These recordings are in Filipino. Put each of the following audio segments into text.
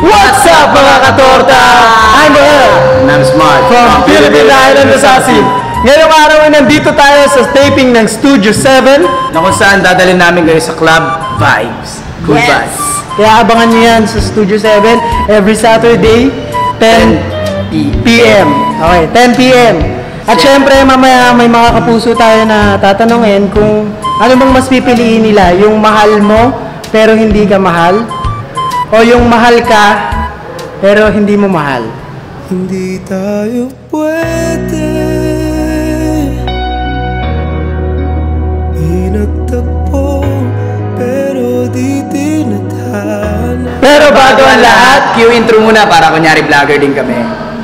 What's up mga katorta? I'm Noel. And I'm Smart From Philippine Island Assassin. Ngayong araw ay nandito tayo sa taping ng Studio 7 na kung saan dadalhin namin kayo sa Club Vibes. Good vibes. Kaya abangan nyo yan sa Studio 7 every Saturday 10 p.m. Okay, 10 p.m. At syempre mamaya may mga kapuso tayo na tatanungin kung ano bang mas pipiliin nila, yung mahal mo pero hindi ka mahal o yung mahal ka pero hindi mo mahal. Hindi tayo pwede pinagtagpo pero di tinadhana. Pero bago ang lahat, cue intro muna para kunyari vlogger din kami.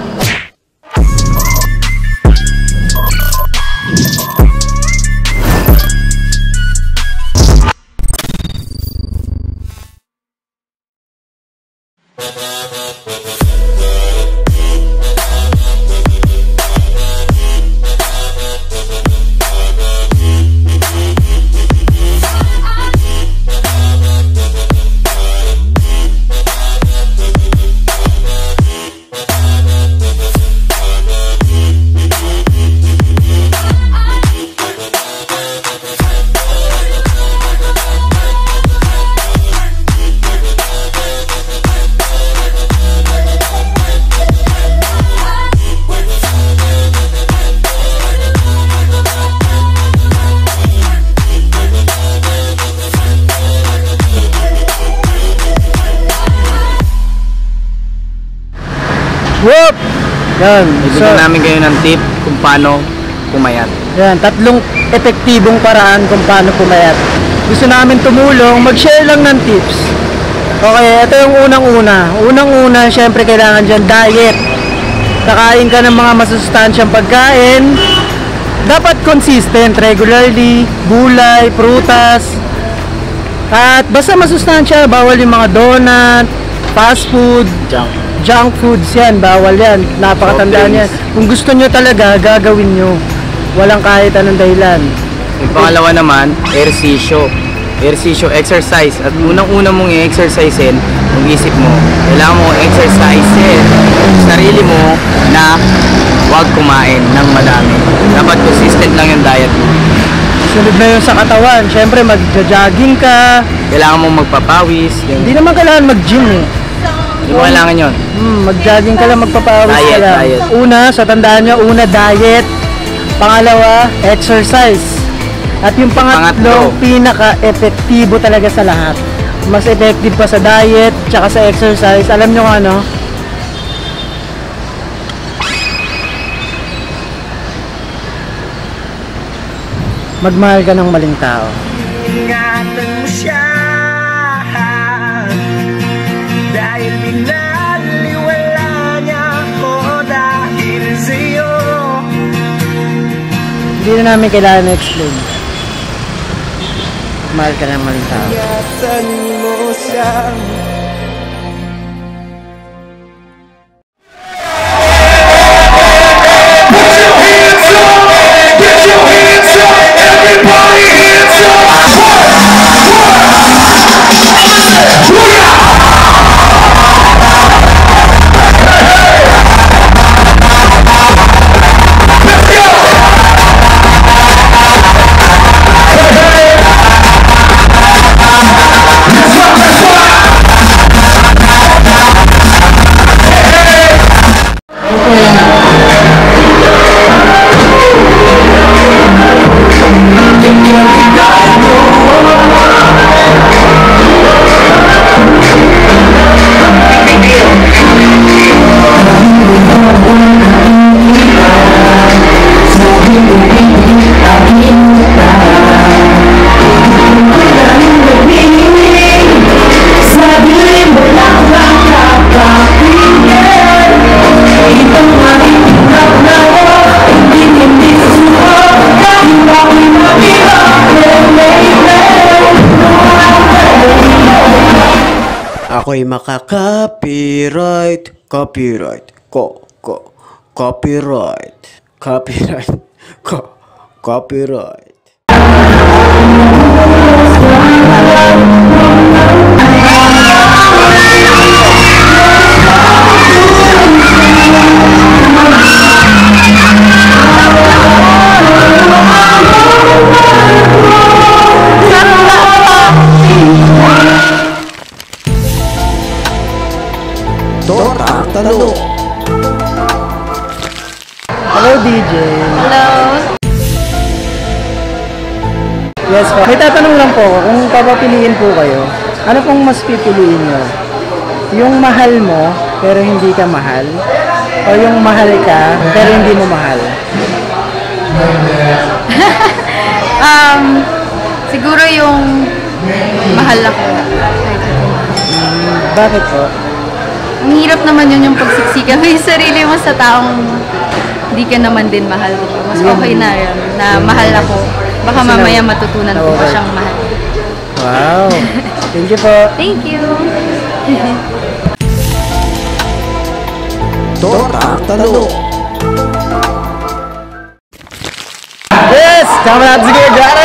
Whoop! Yan. Bibigyan namin kayo ng tip kung paano pumayat. Yan, tatlong epektibong paraan kung paano pumayat. Gusto namin tumulong, mag-share lang ng tips. Okay, ito yung unang-una. Unang-una, syempre kailangan dyan diet. Kakain ka ng mga masustansyang pagkain. Dapat consistent, regularly, gulay, prutas. At basta masustansya, bawal yung mga donut, fast food, junk foods yan, bawal yan. Napakatandaan yan. Kung gusto nyo talaga, gagawin nyo. Walang kahit anong dahilan. Yung pangalawa naman, ehersisyo. Ehersisyo, exercise. At unang-una mong i-exercisein, yung isip mo, kailangan mo exercisein sarili mo na huwag kumain ng madami. Dapat consistent lang yung diet mo. Sunod na yun sa katawan. Siyempre, mag-jogging ka. Kailangan mong magpapawis. Hindi naman kailangan mag-gym eh. Hindi mo kailangan yun. Mag-jogging ka lang, magpapawis ka lang. Diet. Una, sa tandaan nyo, una, diet. Pangalawa, exercise. At yung pangatlo, pinaka-epektibo talaga sa lahat. Mas effective pa sa diet, tsaka sa exercise. Alam nyo kung ano? Magmahal ka ng maling tao. Ingatan mo siya dahil binaliwala niya ako dahil sa'yo. Hindi na namin kailangan na-explain. Mahal ka ng maling tao. Ingatan mo siya. Ako'y makaka-copyright, copyright, copyright. tanong. Hello, DJ. Hello. Yes po. May tatanong lang po, kung papapiliin po kayo, ano pong mas pipiliin nyo? Yung mahal mo, pero hindi ka mahal? O yung mahal ka, pero hindi mo mahal? Siguro yung mahal ako. Bakit po? Ang hirap naman yun yung pagsiksikan mo yung sarili mo sa taong hindi ka naman din mahal. Mas okay na yun, na mahal ako. Baka Kasi mamaya matutunan ko pa okay. siyang mahal. Wow! Thank you po. Thank you. Torang tanong. Yes! Tama natin sige, Jared!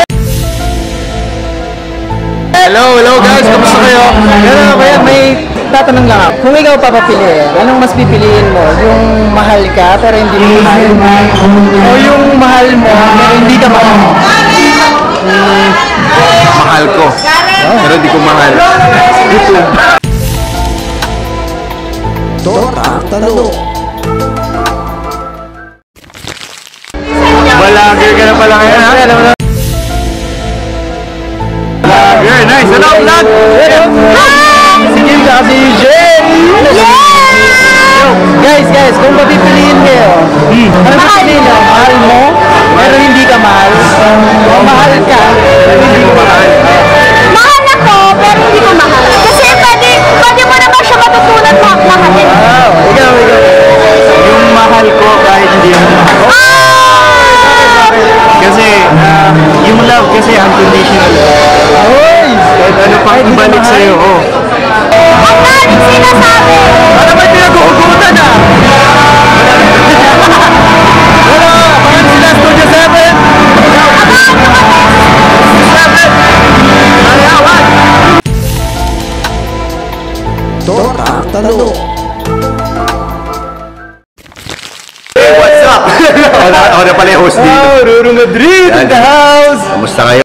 Hello guys, kamusta kayo? Pero kaya may tatanong lang ako. Kung ikaw papapiliin, anong mas pipiliin mo? Yung mahal ka pero hindi mo mahal? O yung mahal mo pero hindi ka mahal? Mahal ko. Pero di ko mahal. Torang tanong. Vlogger ka na pala ngayon, ha? Vlogger, nice. Hello, vlog! Si Kim ka si Jen! Guys, kung papipiliin kayo, anong pipiliin nyo? Mahal mo pero hindi ka mahal? O mahal ka pero hindi mo mahal? Mahal ako, pero hindi ko mahal. Kasi pwede mo naman siya matutunan mahalin. Wow! Ikaw. Yung mahal ko kahit hindi mo mahal. Kasi, yung love kasi unconditional. Ahoy! Kahit ano pang ibalik sa'yo, oh. Ang daming sinasabi. Ano ba pinag-uugutan ah? Wala! Mga sila Studio 7! Torang tanong. What's up? Ako na pala yung host dito. Wow! Ruru Madrid in the house! Kamusta kayo?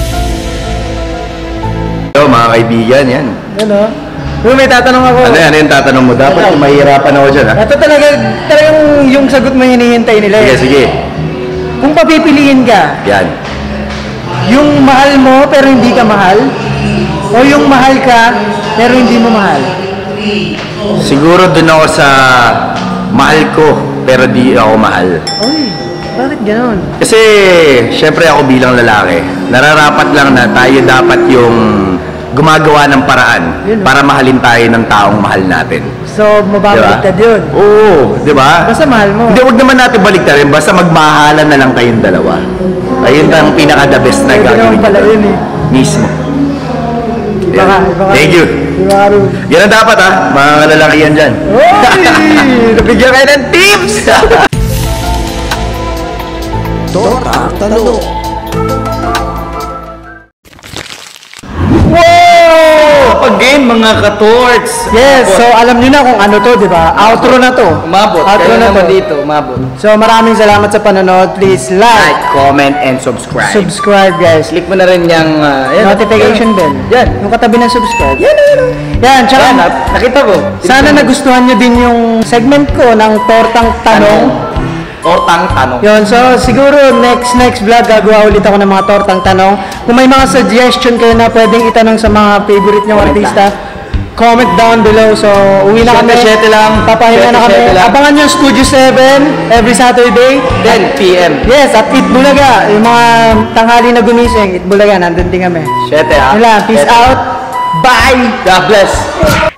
Hello, mga kaibigan, yan. Ano? Pero may tatanong ako. Ano yung tatanong mo? Dapat mahirapan ako dyan, ha? Ito talagang yung sagot mo hinihintay nila Sige, eh. sige. Kung papipiliin ka, Yan. yung mahal mo pero hindi ka mahal? O yung mahal ka pero hindi mo mahal? Siguro dun ako sa mahal ko, pero di ako mahal. Uy, bakit ganon? Kasi, syempre ako bilang lalaki, nararapat lang na tayo dapat yung gumagawa ng paraan Yun, para mahalin tayo ng taong mahal natin. So, mababaliktad yun. Oo, di ba? Basta mahal mo. Hindi, huwag naman natin baliktarin. Basta magmahalan na lang kayong dalawa. Ayun ang pinaka-the best na Pwede gagawin naman pala nyo. yun eh. Mismo. Iba ka. Thank you. Iba ka rin. Yan ang dapat, ha? Mga lalaki yan dyan. Uy! Nabigyan kayo ng tips! Torang tanong. Wow! Pag-game, mga ka-torts! Yes, so alam niyo na kung ano to, di ba? Outro na to. Umabot. Outro Kayo na naman to. dito, umabot. So maraming salamat sa panonood. Please Like, like, comment, and subscribe. subscribe guys. Click mo na rin yung Notification bell. Yan. Yung katabi ng subscribe. Yan, tsaka Yan, nakita ko. sana nagustuhan nyo din yung segment ko ng Tortang Tanong. Tortang tanong. Yun, so siguro next vlog gagawa ulit ako ng mga tortang tanong. Kung may mga suggestion kayo na pwedeng itanong sa mga favorite nyong Comment artista, comment down below. So uwi na kami. 7 lang. Papahinga na kami. 7 lang. Abangan nyo Studio 7 every Saturday. 10 p.m. Yes, at Eat Bulaga. Yung mga tanghali na gumising, Eat Bulaga, nandun din kami. 7, ha? Yun lang, peace 7. out. Bye! God bless.